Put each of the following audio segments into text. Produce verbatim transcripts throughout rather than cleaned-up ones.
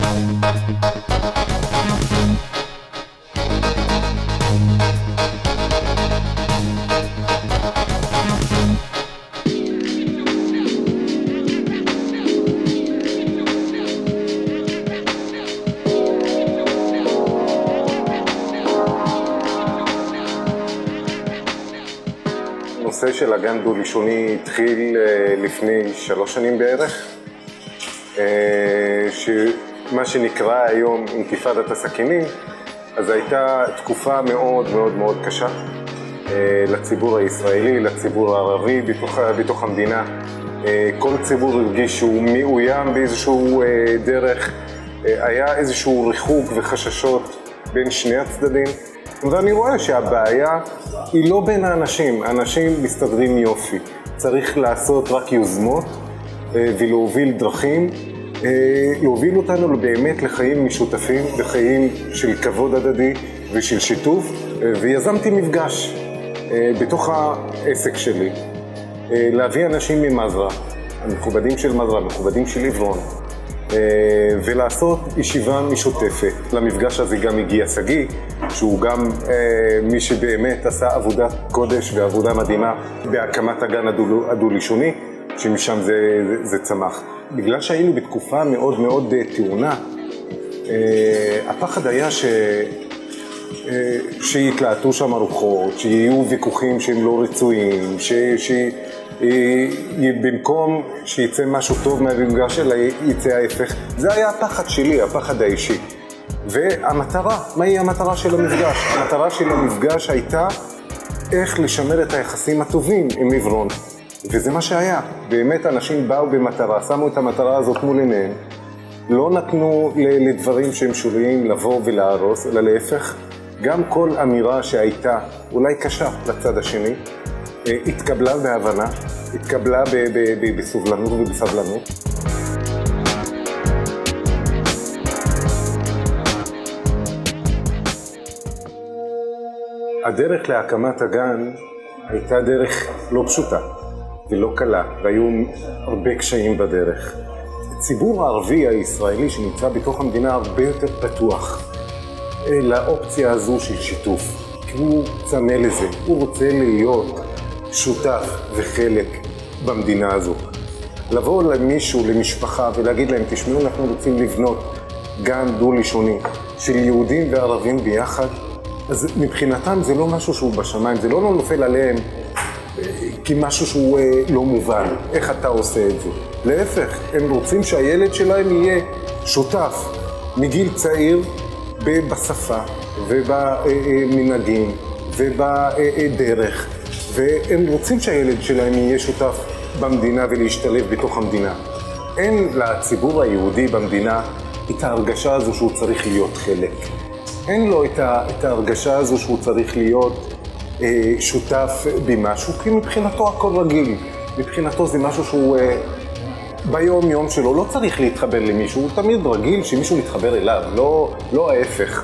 הנושא של הגן דו-לשוני התחיל לפני שלוש שנים בערך, שמה שנקרא היום אינתיפאדת הסכינים. אז הייתה תקופה מאוד מאוד מאוד קשה לציבור הישראלי, לציבור הערבי בתוך, בתוך המדינה. כל ציבור הרגיש שהוא מאוים באיזשהו דרך, היה איזשהו ריחוק וחששות בין שני הצדדים. ואני רואה שהבעיה היא לא בין האנשים, האנשים מסתדרים יופי. צריך לעשות רק יוזמות ולהוביל דרכים, להוביל אותנו באמת לחיים משותפים, לחיים של כבוד הדדי ושל שיתוף. ויזמתי מפגש בתוך העסק שלי, להביא אנשים ממזרע, המכובדים של מזרע, המכובדים של עברון, ולעשות ישיבה משותפת. למפגש הזה גם הגיע סגי, שהוא גם מי שבאמת עשה עבודת קודש ועבודה מדהימה בהקמת הגן הדו-לשוני, שמשם זה, זה, זה צמח. בגלל שהיינו בתקופה מאוד מאוד טעונה, הפחד היה ש... שיתלעטו שם הרוחות, שיהיו ויכוחים שהם לא רצויים, ש... ש... במקום שיצא משהו טוב מהמפגש שלה, יצא ההפך. זה היה הפחד שלי, הפחד האישי. והמטרה, מהי המטרה של המפגש? המטרה של המפגש הייתה איך לשמר את היחסים הטובים עם עברון. וזה מה שהיה. באמת אנשים באו במטרה, שמו את המטרה הזאת מול עיניהם, לא נתנו לדברים שהם שוליים לבוא ולהרוס, אלא להפך. גם כל אמירה שהייתה אולי קשה לצד השני, התקבלה בהבנה, התקבלה בסובלנות ובסבלנות. הדרך להקמת הגן הייתה דרך לא פשוטה ולא קלה, והיו הרבה קשיים בדרך. הציבור הערבי הישראלי שנמצא בתוך המדינה הרבה יותר פתוח לאופציה הזו של שיתוף, כי הוא צמא לזה, הוא רוצה להיות שותף וחלק במדינה הזו. לבוא למישהו, למשפחה, ולהגיד להם, תשמעו, אנחנו רוצים לבנות גן דו-לשוני של יהודים וערבים ביחד, אז מבחינתם זה לא משהו שהוא בשמיים, זה לא נופל עליהם כמשהו שהוא לא מובן, איך אתה עושה את זה. להפך, הם רוצים שהילד שלהם יהיה שותף מגיל צעיר בשפה ובמנהגים ובדרך, והם רוצים שהילד שלהם יהיה שותף במדינה ולהשתלב בתוך המדינה. אין לציבור היהודי במדינה את ההרגשה הזו שהוא צריך להיות חלק. אין לו את ההרגשה הזו שהוא צריך להיות אה, שותף במשהו, כי מבחינתו הכל רגיל. מבחינתו זה משהו שהוא אה, ביום יום שלו לא צריך להתחבר למישהו, הוא תמיד רגיל שמישהו מתחבר אליו, לא, לא ההפך.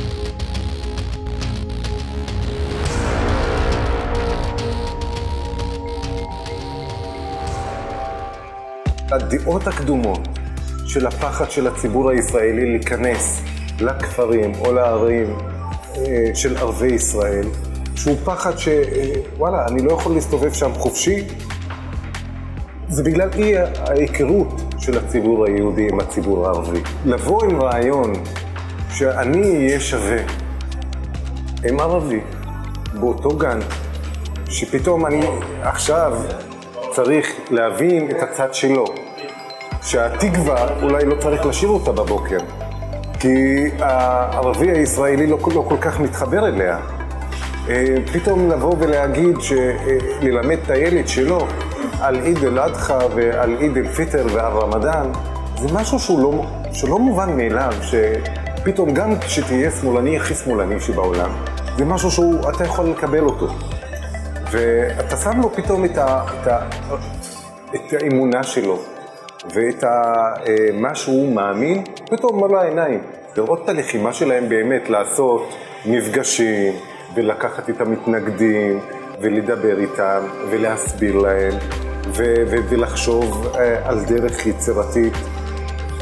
הדעות הקדומות של הפחד של הציבור הישראלי להיכנס לכפרים או לערים של ערבי ישראל, שהוא פחד שוואלה, אני לא יכול להסתובב שם חופשי, זה בגלל אי ההיכרות של הציבור היהודי עם הציבור הערבי. לבוא עם רעיון שאני אהיה שווה עם ערבי באותו גן, שפתאום אני עכשיו צריך להבין את הצד שלו, שהתקווה אולי לא צריך לשיר אותה בבוקר, כי הערבי הישראלי לא, לא כל כך מתחבר אליה. פתאום לבוא ולהגיד שללמד את הילד שלו על עיד אל-אדחא ועל עיד אל-פיטר ועל רמדאן, זה משהו שהוא לא, שלא מובן מאליו, שפתאום גם כשתהיה שמאלני הכי שמאלני שבעולם, זה משהו שאתה יכול לקבל אותו. ואתה שם לו פתאום את, ה, את, ה, את האמונה שלו ואת ה, מה שהוא מאמין, פתאום מול העיניים. לראות את הלחימה שלהם באמת, לעשות מפגשים ולקחת את המתנגדים ולדבר איתם ולהסביר להם ו, ו, ולחשוב על דרך יצירתית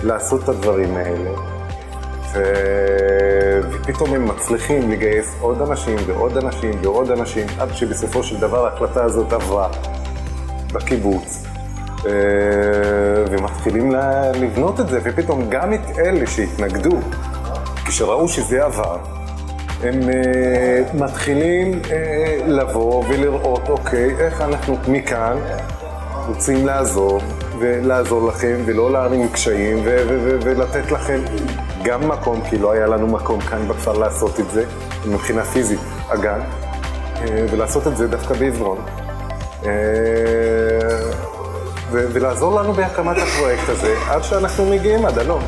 לעשות את הדברים האלה, ו... ופתאום הם מצליחים לגייס עוד אנשים ועוד אנשים ועוד אנשים, עד שבסופו של דבר ההחלטה הזאת עברה בקיבוץ, ומתחילים לבנות את זה, ופתאום גם את אלה שהתנגדו, כשראו שזה עבר, הם uh, מתחילים uh, לבוא ולראות, אוקיי, איך אנחנו מכאן רוצים לעזור, ולעזור לכם, ולא להרים קשיים, ו- ו- ו- ולתת לכם גם מקום, כי לא היה לנו מקום כאן בכפר לעשות את זה, מבחינה פיזית, הגן, uh, ולעשות את זה דווקא בעברון. Uh, ו- ולעזור לנו בהקמת הפרויקט הזה, עד שאנחנו מגיעים עד הלום.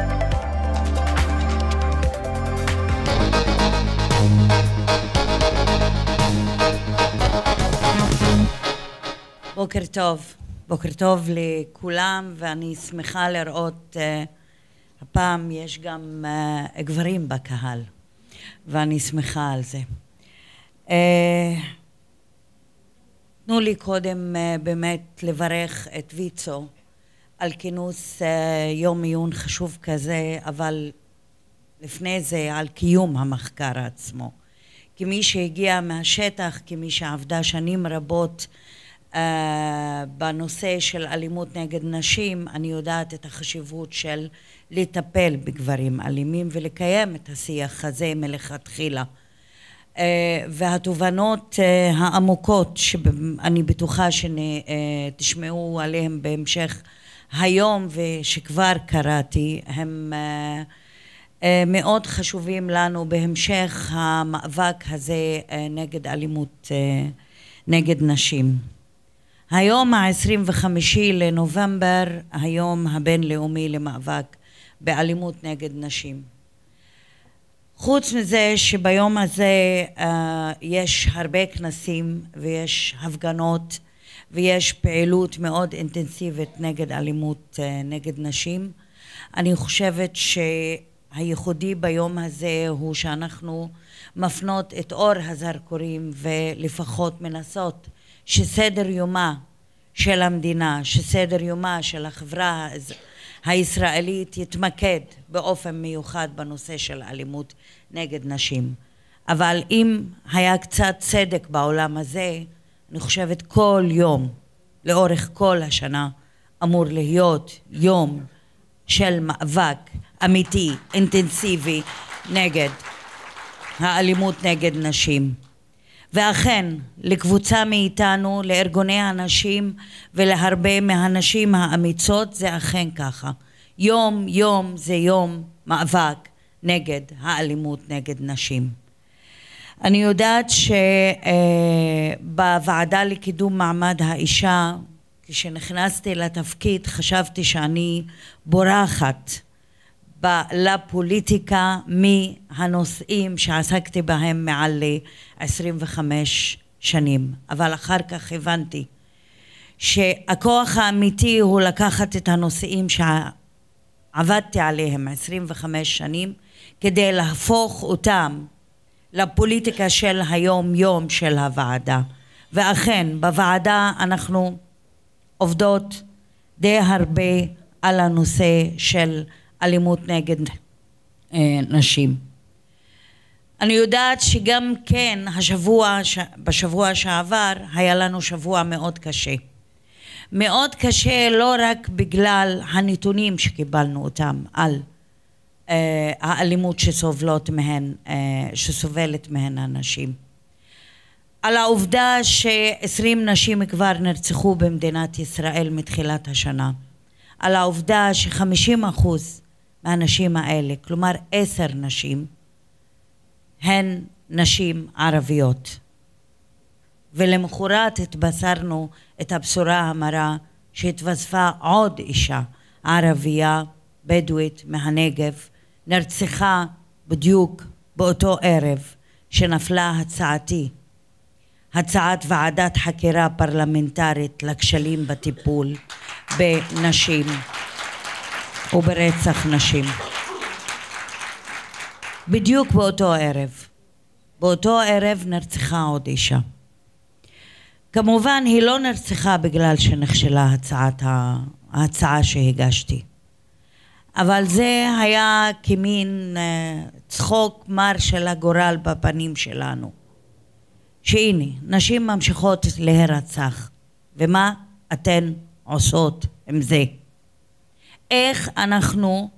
בוקר טוב, בוקר טוב לכולם, ואני שמחה לראות, uh, הפעם יש גם uh, גברים בקהל, ואני שמחה על זה. Uh, תנו לי קודם uh, באמת לברך את ויצו על כינוס uh, יום עיון חשוב כזה, אבל לפני זה על קיום המחקר עצמו. כמי שהגיע מהשטח, כמי שעבדה שנים רבות, Uh, בנושא של אלימות נגד נשים, אני יודעת את החשיבות של לטפל בגברים אלימים ולקיים את השיח הזה מלכתחילה. Uh, והתובנות uh, העמוקות שאני בטוחה שתשמעו עליהם בהמשך היום ושכבר קראתי, הם uh, uh, מאוד חשובים לנו בהמשך המאבק הזה uh, נגד אלימות uh, נגד נשים. היום ה-עשרים וחמישה לנובמבר, היום הבינלאומי למאבק באלימות נגד נשים. חוץ מזה שביום הזה uh, יש הרבה כנסים ויש הפגנות ויש פעילות מאוד אינטנסיבית נגד אלימות uh, נגד נשים, אני חושבת שהייחודי ביום הזה הוא שאנחנו מפנות את אור הזרקורים ולפחות מנסות שסדר יומה של המדינה, שסדר יומה של החברה הישראלית יתמקד באופן מיוחד בנושא של אלימות נגד נשים. אבל אם היה קצת צדק בעולם הזה, אני חושבת כל יום, לאורך כל השנה, אמור להיות יום של מאבק אמיתי, אינטנסיבי, נגד האלימות נגד נשים. ואכן, לקבוצה מאיתנו, לארגוני הנשים ולהרבה מהנשים האמיצות, זה אכן ככה. יום יום זה יום מאבק נגד האלימות נגד נשים. אני יודעת שבוועדה לקידום מעמד האישה, כשנכנסתי לתפקיד, חשבתי שאני בורחת לפוליטיקה מהנושאים שעסקתי בהם מעל עשרים וחמש שנים, אבל אחר כך הבנתי שהכוח האמיתי הוא לקחת את הנושאים שעבדתי עליהם עשרים וחמש שנים כדי להפוך אותם לפוליטיקה של היום יום של הוועדה. ואכן בוועדה אנחנו עובדות די הרבה על הנושא של אלימות נגד אה, נשים. אני יודעת שגם כן השבוע, בשבוע שעבר היה לנו שבוע מאוד קשה. מאוד קשה לא רק בגלל הנתונים שקיבלנו אותם על אה, האלימות שסובלות מהן, אה, שסובלת מהן הנשים. על העובדה ש-עשרים נשים כבר נרצחו במדינת ישראל מתחילת השנה. על העובדה ש-חמישים אחוז מהנשים האלה, כלומר עשר נשים, הן נשים ערביות. ולמחרת התבשרנו את הבשורה המרה שהתווספה עוד אישה ערבייה בדואית מהנגב, נרצחה בדיוק באותו ערב שנפלה הצעתי, הצעת ועדת חקירה פרלמנטרית לכשלים בטיפול בנשים וברצח נשים. בדיוק באותו ערב, באותו ערב נרצחה עוד אישה. כמובן היא לא נרצחה בגלל שנכשלה הצעת ההצעה שהגשתי. אבל זה היה כמין צחוק מר של הגורל בפנים שלנו. שהנה, נשים ממשיכות להירצח. ומה אתן עושות עם זה? איך אנחנו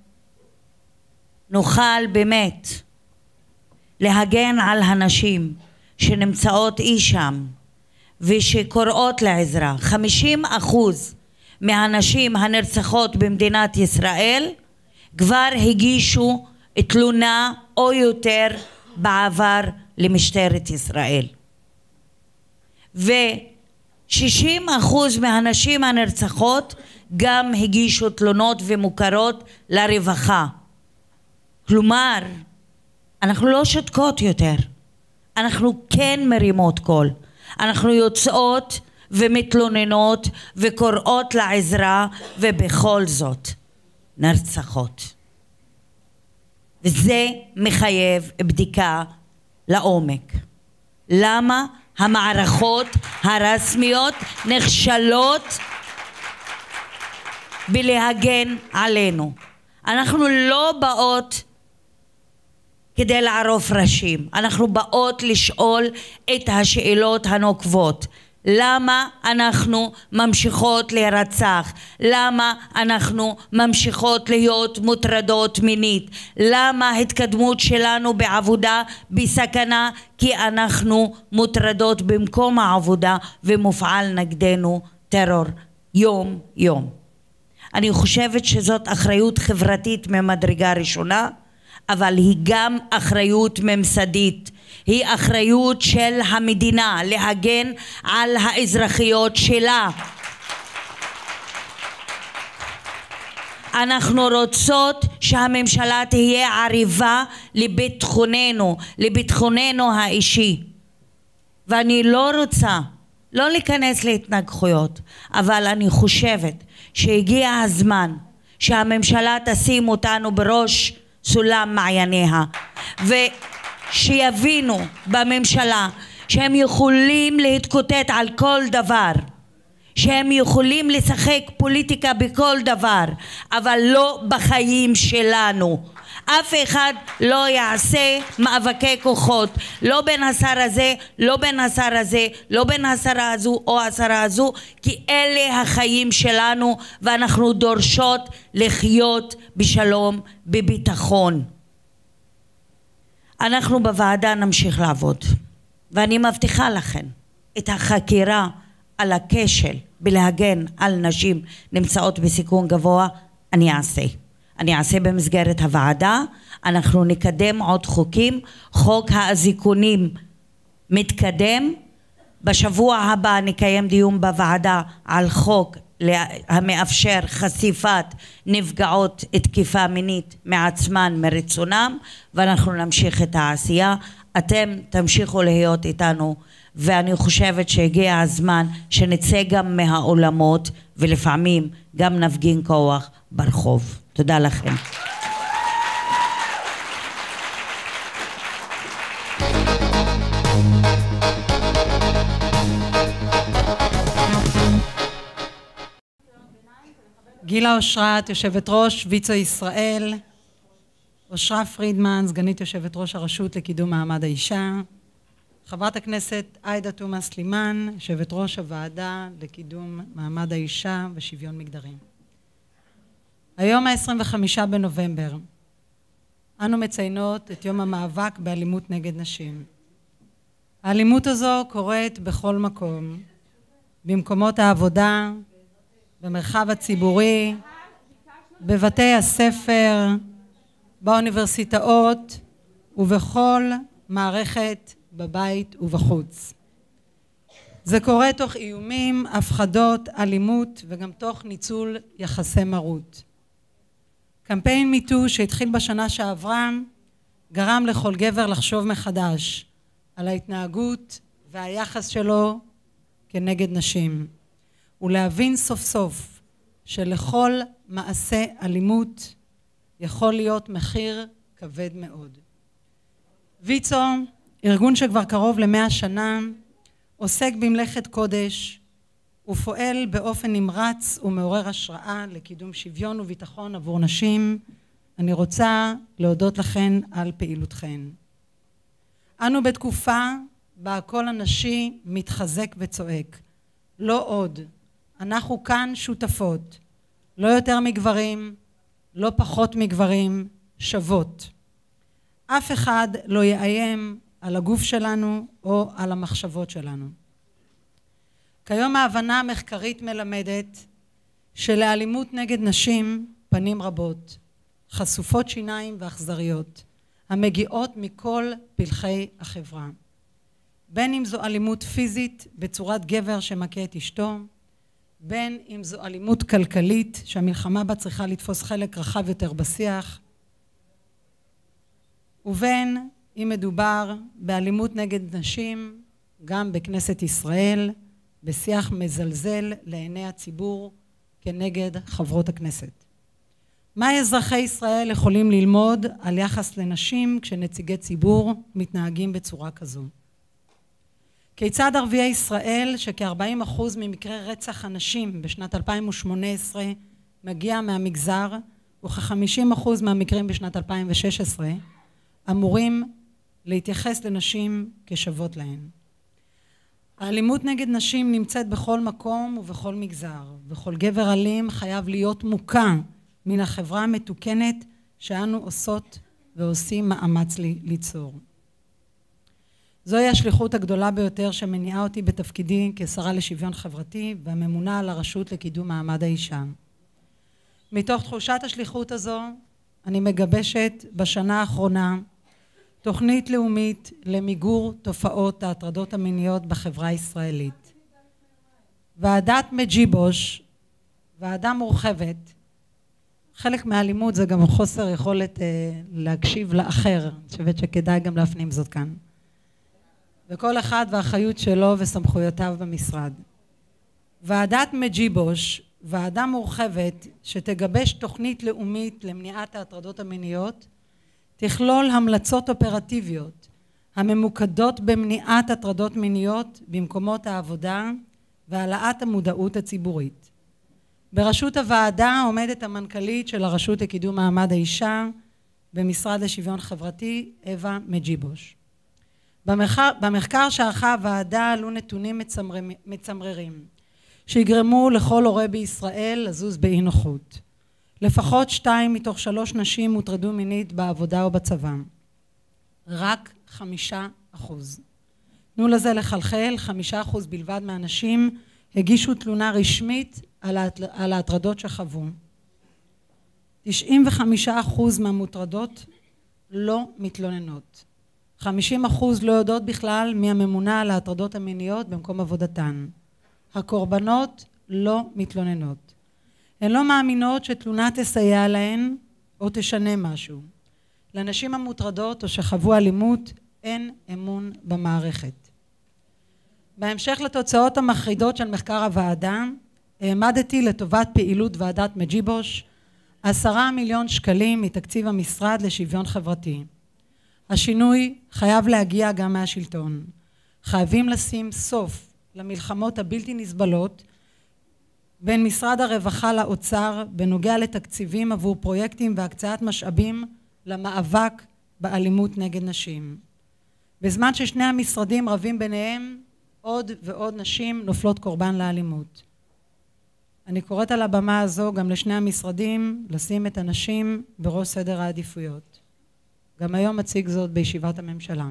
נוכל באמת להגן על הנשים שנמצאות אי שם ושקוראות לעזרה? חמישים אחוז מהנשים הנרצחות במדינת ישראל כבר הגישו תלונה או יותר בעבר למשטרת ישראל. ו-שישים אחוז מהנשים הנרצחות גם הגישו תלונות ומוכרות לרווחה. כלומר, אנחנו לא שותקות יותר. אנחנו כן מרימות קול. אנחנו יוצאות ומתלוננות וקוראות לעזרה, ובכל זאת נרצחות. וזה מחייב בדיקה לעומק. למה המערכות הרשמיות נכשלות בלהגן עלינו? אנחנו לא באות כדי לערוף ראשים, אנחנו באות לשאול את השאלות הנוקבות. למה אנחנו ממשיכות להירצח? למה אנחנו ממשיכות להיות מוטרדות מינית? למה ההתקדמות שלנו בעבודה בסכנה? כי אנחנו מוטרדות במקום העבודה ומופעל נגדנו טרור יום יום. אני חושבת שזאת אחריות חברתית ממדרגה ראשונה, אבל היא גם אחריות ממסדית. היא אחריות של המדינה להגן על האזרחיות שלה. אנחנו רוצות שהממשלה תהיה עריבה לביטחוננו, לביטחוננו האישי. ואני לא רוצה לא להיכנס להתנגחויות, אבל אני חושבת שהגיע הזמן שהממשלה תשים אותנו בראש סולם מעייניה, ושיבינו בממשלה שהם יכולים להתקוטט על כל דבר, שהם יכולים לשחק פוליטיקה בכל דבר, אבל לא בחיים שלנו. אף אחד לא יעשה מאבקי כוחות, לא בין השר הזה, לא בין השר הזה, לא בין השרה הזו או השרה הזו, כי אלה החיים שלנו, ואנחנו דורשות לחיות בשלום, בביטחון. אנחנו בוועדה נמשיך לעבוד, ואני מבטיחה לכם את החקירה על הכשל בלהגן על נשים נמצאות בסיכון גבוה, אני אעשה. אני אעשה במסגרת הוועדה. אנחנו נקדם עוד חוקים. חוק האזיקונים מתקדם. בשבוע הבא נקיים דיון בוועדה על חוק המאפשר חשיפת נפגעות תקיפה מינית מעצמן מרצונם, ואנחנו נמשיך את העשייה. אתם תמשיכו להיות איתנו, ואני חושבת שהגיע הזמן שנצא גם מהעולמות, ולפעמים גם נפגין כוח ברחוב. תודה לכם. גילה אושרת, יושבת ראש ויצו ישראל, אושרה פרידמן, סגנית יושבת ראש הרשות לקידום מעמד האישה, חברת הכנסת עאידה תומא סלימאן, יושבת ראש הוועדה לקידום מעמד האישה ושוויון מגדרי. היום ה-עשרים וחמישה בנובמבר, אנו מציינות את יום המאבק באלימות נגד נשים. האלימות הזו קורית בכל מקום, במקומות העבודה, במרחב הציבורי, בבתי הספר, באוניברסיטאות ובכל מערכת בבית ובחוץ. זה קורה תוך איומים, הפחדות, אלימות וגם תוך ניצול יחסי מרות. קמפיין מיטו שהתחיל בשנה שעברה גרם לכל גבר לחשוב מחדש על ההתנהגות והיחס שלו כנגד נשים, ולהבין סוף סוף שלכל מעשה אלימות יכול להיות מחיר כבד מאוד. ויצו, ארגון שכבר קרוב למאה שנה, עוסק במלאכת קודש ופועל באופן נמרץ ומעורר השראה לקידום שוויון וביטחון עבור נשים. אני רוצה להודות לכן על פעילותכן. אנו בתקופה בה הקול הנשי מתחזק וצועק. לא עוד. אנחנו כאן שותפות. לא יותר מגברים, לא פחות מגברים, שוות. אף אחד לא יאיים על הגוף שלנו או על המחשבות שלנו. כיום ההבנה המחקרית מלמדת שלאלימות נגד נשים פנים רבות, חשופות שיניים ואכזריות, המגיעות מכל פלחי החברה. בין אם זו אלימות פיזית בצורת גבר שמכה את אשתו, בין אם זו אלימות כלכלית שהמלחמה בה צריכה לתפוס חלק רחב יותר בשיח, ובין אם מדובר באלימות נגד נשים גם בכנסת ישראל, בשיח מזלזל לעיני הציבור כנגד חברות הכנסת. מה אזרחי ישראל יכולים ללמוד על יחס לנשים כשנציגי ציבור מתנהגים בצורה כזו? כיצד ערביי ישראל, שכ-ארבעים אחוז ממקרי רצח הנשים בשנת אלפיים ושמונה עשרה מגיע מהמגזר, וכ-חמישים אחוז מהמקרים בשנת אלפיים ושש עשרה, אמורים להתייחס לנשים כשוות להן? האלימות נגד נשים נמצאת בכל מקום ובכל מגזר, וכל גבר אלים חייב להיות מוקע מן החברה המתוקנת שאנו עושות ועושים מאמץ ליצור. זוהי השליחות הגדולה ביותר שמניעה אותי בתפקידי כשרה לשוויון חברתי והממונה על הרשות לקידום מעמד האישה. מתוך תחושת השליחות הזו אני מגבשת בשנה האחרונה תוכנית לאומית למיגור תופעות ההטרדות המיניות בחברה הישראלית. ועדת מג'יבוש, ועדה מורחבת, חלק מהאלימות זה גם חוסר יכולת אה, להקשיב לאחר, אני חושבת שכדאי גם להפנים זאת כאן. וכל אחד והאחריות שלו וסמכויותיו במשרד. ועדת מג'יבוש, ועדה מורחבת שתגבש תוכנית לאומית למניעת ההטרדות המיניות, תכלול המלצות אופרטיביות הממוקדות במניעת הטרדות מיניות במקומות העבודה והעלאת המודעות הציבורית. בראשות הוועדה עומדת המנכ"לית של הרשות לקידום מעמד האישה במשרד לשוויון חברתי, אווה מג'יבוש. במחקר, במחקר שערכה הוועדה עלו נתונים מצמררים, מצמררים שיגרמו לכל הורה בישראל לזוז באי נוחות. לפחות שתיים מתוך שלוש נשים הוטרדו מינית בעבודה או בצבא. רק חמישה אחוז. תנו לזה לחלחל, חמישה אחוז בלבד מהנשים הגישו תלונה רשמית על ההטרדות שחוו. תשעים וחמישה אחוז מהמוטרדות לא מתלוננות. חמישים אחוז לא יודעות בכלל מי הממונה על ההטרדות המיניות במקום עבודתן. הקורבנות לא מתלוננות. הן לא מאמינות שתלונה תסייע להן או תשנה משהו. לנשים המוטרדות או שחוו אלימות אין אמון במערכת. בהמשך לתוצאות המחרידות של מחקר הוועדה, העמדתי לטובת פעילות ועדת מג'יבוש עשרה מיליון שקלים מתקציב המשרד לשוויון חברתי. השינוי חייב להגיע גם מהשלטון. חייבים לשים סוף למלחמות הבלתי נסבלות בין משרד הרווחה לאוצר בנוגע לתקציבים עבור פרויקטים והקצאת משאבים למאבק באלימות נגד נשים. בזמן ששני המשרדים רבים ביניהם, עוד ועוד נשים נופלות קורבן לאלימות. אני קוראת על הבמה הזו גם לשני המשרדים לשים את הנשים בראש סדר העדיפויות. גם היום מציג זאת בישיבת הממשלה.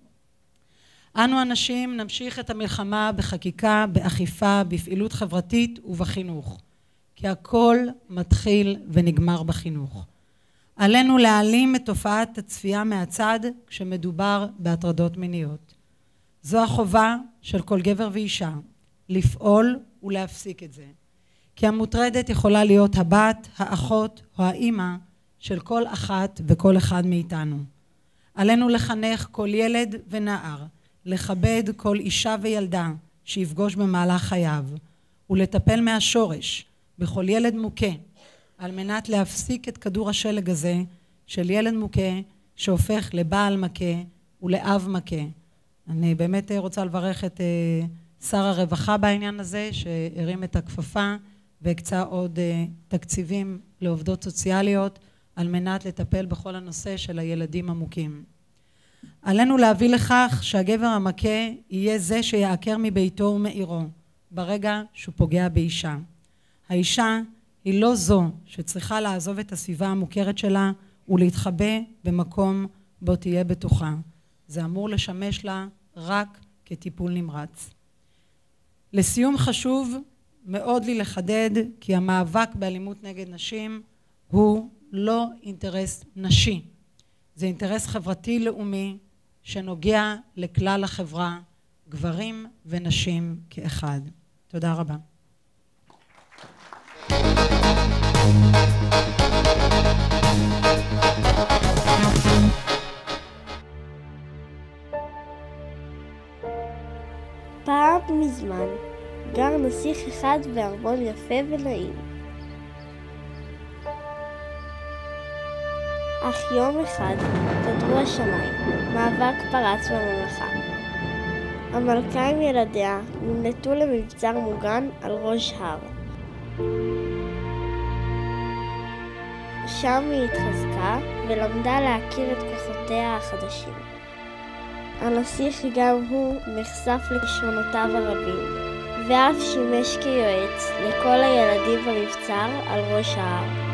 אנו הנשים נמשיך את המלחמה בחקיקה, באכיפה, בפעילות חברתית ובחינוך. כי הכל מתחיל ונגמר בחינוך. עלינו להעלים את תופעת הצפייה מהצד כשמדובר בהטרדות מיניות. זו החובה של כל גבר ואישה, לפעול ולהפסיק את זה. כי המוטרדת יכולה להיות הבת, האחות או האימא של כל אחת וכל אחד מאיתנו. עלינו לחנך כל ילד ונער, לכבד כל אישה וילדה שיפגוש במהלך חייו, ולטפל מהשורש בכל ילד מוכה, על מנת להפסיק את כדור השלג הזה של ילד מוכה שהופך לבעל מכה ולאב מכה. אני באמת רוצה לברך את שר הרווחה בעניין הזה, שהרים את הכפפה והקצה עוד תקציבים לעובדות סוציאליות על מנת לטפל בכל הנושא של הילדים המוכים. עלינו להביא לכך שהגבר המכה יהיה זה שיעקר מביתו ומעירו ברגע שהוא פוגע באישה. האישה היא לא זו שצריכה לעזוב את הסביבה המוכרת שלה ולהתחבא במקום בו תהיה בטוחה. זה אמור לשמש לה רק כטיפול נמרץ. לסיום חשוב מאוד לי לחדד כי המאבק באלימות נגד נשים הוא לא אינטרס נשי. זה אינטרס חברתי לאומי שנוגע לכלל החברה, גברים ונשים כאחד. תודה רבה. פעם מזמן גר נסיך אחד בארמון יפה ונעים. אך יום אחד קדרו השמיים, מאבק פרץ בממלכה. המלכה עם ילדיה נמלטו למבצר מוגן על ראש הר. שם היא התחזקה ולמדה להכיר את כוחותיה החדשים. הנסיך גם הוא נחשף לכישרונותיו הרבים, ואף שימש כיועץ לכל הילדים במבצר על ראש ההר.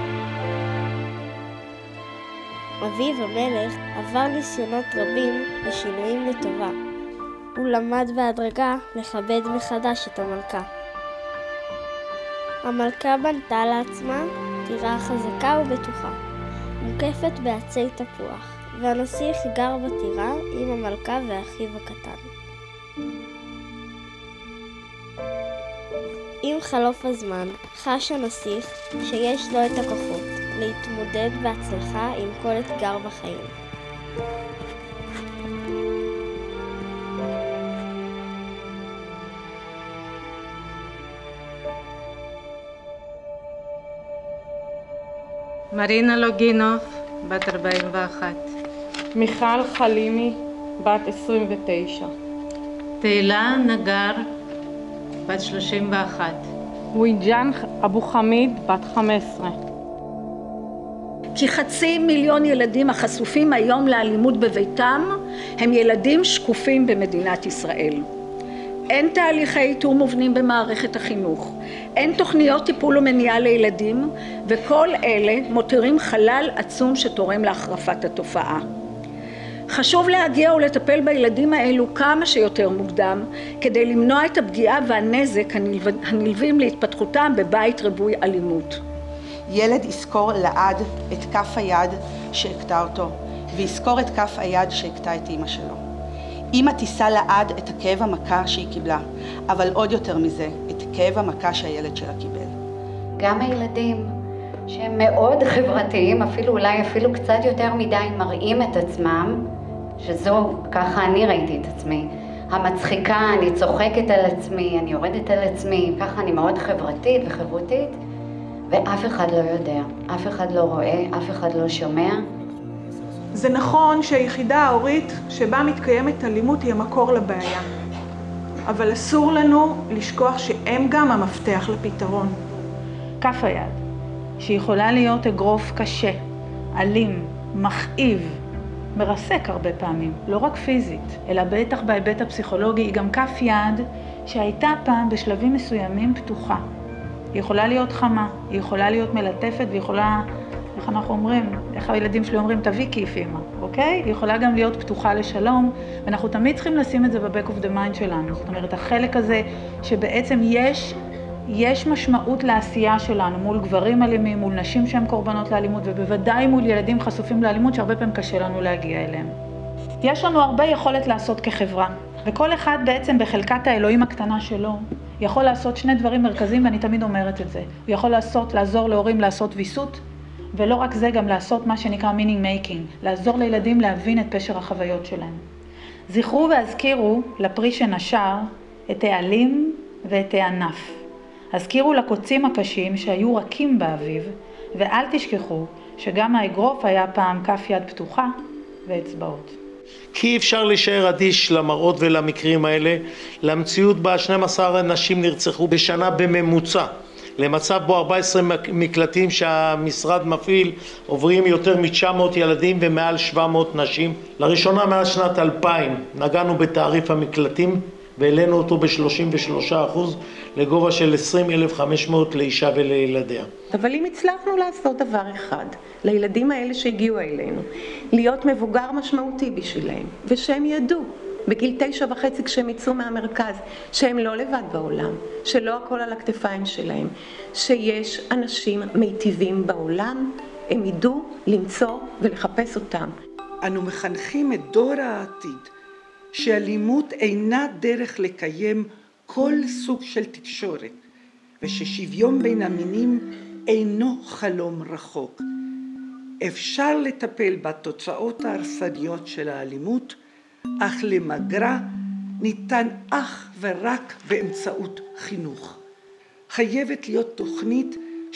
אביו המלך עבר ניסיונות רבים ושינויים לטובה. הוא למד בהדרגה לכבד מחדש את המלכה. המלכה בנתה לעצמה טירה חזקה ובטוחה, מוקפת בעצי תפוח, והנסיך גר בטירה עם המלכה ואחיו הקטן. עם חלוף הזמן חש הנסיך שיש לו את הכוחות להתמודד בהצלחה עם כל אתגר בחיים. מרינה לוגינוב, בת ארבעים ואחת. מיכל חלימי, בת עשרים ותשע. תהילה נגר, בת שלושים ואחת. וויג'אן אבו חמיד, בת חמש עשרה. כי חצי מיליון ילדים החשופים היום לאלימות בביתם הם ילדים שקופים במדינת ישראל. אין תהליכי איתור מובנים במערכת החינוך, אין תוכניות טיפול ומניעה לילדים, וכל אלה מותירים חלל עצום שתורם להחרפת התופעה. חשוב להגיע ולטפל בילדים האלו כמה שיותר מוקדם, כדי למנוע את הפגיעה והנזק הנלווים להתפתחותם בבית רווי אלימות. ילד יזכור לעד את כף היד שהכתה אותו, ויזכור את כף היד שהכתה את אמא שלו. אמא תישא לעד את הכאב המכה שהיא קיבלה, אבל עוד יותר מזה, את כאב המכה שהילד שלה קיבל. גם הילדים שהם מאוד חברתיים, אפילו אולי אפילו קצת יותר מדי מראים את עצמם, שזו, ככה אני ראיתי את עצמי, המצחיקה, אני צוחקת על עצמי, אני יורדת על עצמי, ככה אני מאוד חברתית וחברותית, ואף אחד לא יודע, אף אחד לא רואה, אף אחד לא שומע. זה נכון שהיחידה ההורית שבה מתקיימת אלימות היא המקור לבעיה. אבל אסור לנו לשכוח שהם גם המפתח לפתרון. כף היד, שיכולה להיות אגרוף קשה, אלים, מכאיב, מרסק הרבה פעמים, לא רק פיזית, אלא בטח בהיבט הפסיכולוגי, היא גם כף יד שהייתה פעם בשלבים מסוימים פתוחה. היא יכולה להיות חמה, היא יכולה להיות מלטפת, והיא יכולה, איך אנחנו אומרים, איך הילדים שלי אומרים, תביא כיף אמא, אוקיי? היא יכולה גם להיות פתוחה לשלום, ואנחנו תמיד צריכים לשים את זה בבק אוף דה מיינד שלנו. זאת אומרת, החלק הזה שבעצם יש, יש משמעות לעשייה שלנו מול גברים אלימים, מול נשים שהן קורבנות לאלימות, ובוודאי מול ילדים חשופים לאלימות שהרבה פעמים קשה לנו להגיע אליהם. יש לנו הרבה יכולת לעשות כחברה, וכל אחד בעצם בחלקת האלוהים הקטנה שלו, יכול לעשות שני דברים מרכזיים, ואני תמיד אומרת את זה. הוא יכול לעשות, לעזור להורים לעשות ויסות, ולא רק זה, גם לעשות מה שנקרא meaning making, לעזור לילדים להבין את פשר החוויות שלהם. זכרו והזכירו לפרי שנשר את העלים ואת הענף. הזכירו לקוצים הקשים שהיו רכים באביב, ואל תשכחו שגם האגרוף היה פעם כף יד פתוחה ואצבעות. כי אי אפשר להישאר אדיש למראות ולמקרים האלה, למציאות בה שנים עשר נשים נרצחו בשנה בממוצע, למצב בו ארבעה עשר מקלטים שהמשרד מפעיל עוברים יותר מ-תשע מאות ילדים ומעל שבע מאות נשים. לראשונה מאז שנת אלפיים נגענו בתעריף המקלטים והעלינו אותו ב-שלושים ושלושה אחוז לגובה של עשרים אלף וחמש מאות לאישה ולילדיה. אבל אם הצלחנו לעשות דבר אחד, לילדים האלה שהגיעו אלינו, להיות מבוגר משמעותי בשבילהם, ושהם ידעו בגיל תשע וחצי כשהם יצאו מהמרכז, שהם לא לבד בעולם, שלא הכל על הכתפיים שלהם, שיש אנשים מיטיבים בעולם, הם ידעו למצוא ולחפש אותם. אנו מחנכים את דור העתיד, שאלימות אינה דרך לקיים כל סוג של תקשורת, וששוויון בין המינים אינו חלום רחוק. אפשר לטפל בתוצאות ההרסניות של האלימות, אך למגרה ניתן אך ורק באמצעות חינוך. חייבת להיות תוכנית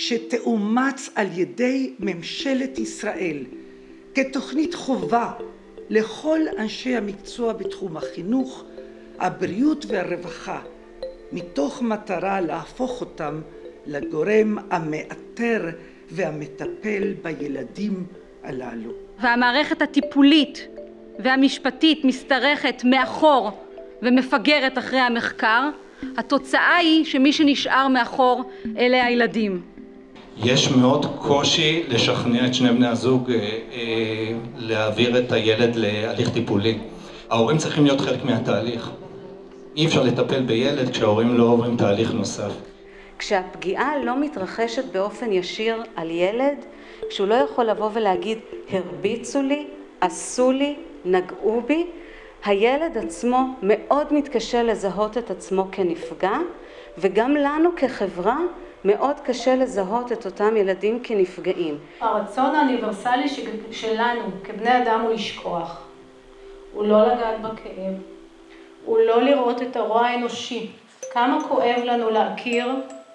שתאומץ על ידי ממשלת ישראל כתוכנית חובה לכל אנשי המקצוע בתחום החינוך, הבריאות והרווחה, מתוך מטרה להפוך אותם לגורם המאתר והמטפל בילדים הללו. והמערכת הטיפולית והמשפטית משתרכת מאחור ומפגרת אחרי המחקר, התוצאה היא שמי שנשאר מאחור אלה הילדים. יש מאוד קושי לשכנע את שני בני הזוג אה, אה, להעביר את הילד להליך טיפולי. ההורים צריכים להיות חלק מהתהליך. אי אפשר לטפל בילד כשההורים לא עוברים תהליך נוסף. כשהפגיעה לא מתרחשת באופן ישיר על ילד, כשהוא לא יכול לבוא ולהגיד הרביצו לי, עשו לי, נגעו בי, הילד עצמו מאוד מתקשה לזהות את עצמו כנפגע, וגם לנו כחברה מאוד קשה לזהות את אותם ילדים כנפגעים. הרצון האוניברסלי שלנו כבני אדם הוא לשכוח, הוא לא לגעת בכאב, הוא לא לראות את הרוע האנושי. כמה כואב לנו להכיר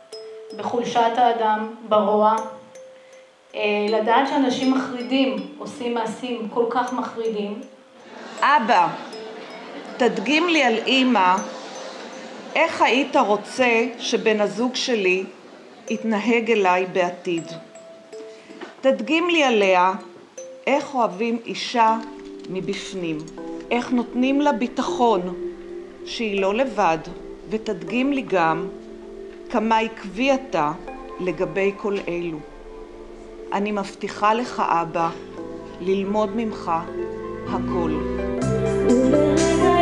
בחולשת האדם, ברוע, לדעת שאנשים מחרידים עושים מעשים כל כך מחרידים. אבא, תדגים לי על אמא, איך היית רוצה שבן הזוג שלי יתנהג אליי בעתיד? תדגים לי עליה, איך אוהבים אישה מבפנים, איך נותנים לה ביטחון שהיא לא לבד, ותדגים לי גם כמה עקבי אתה לגבי כל אלו. אני מבטיחה לך אבא ללמוד ממך הכל.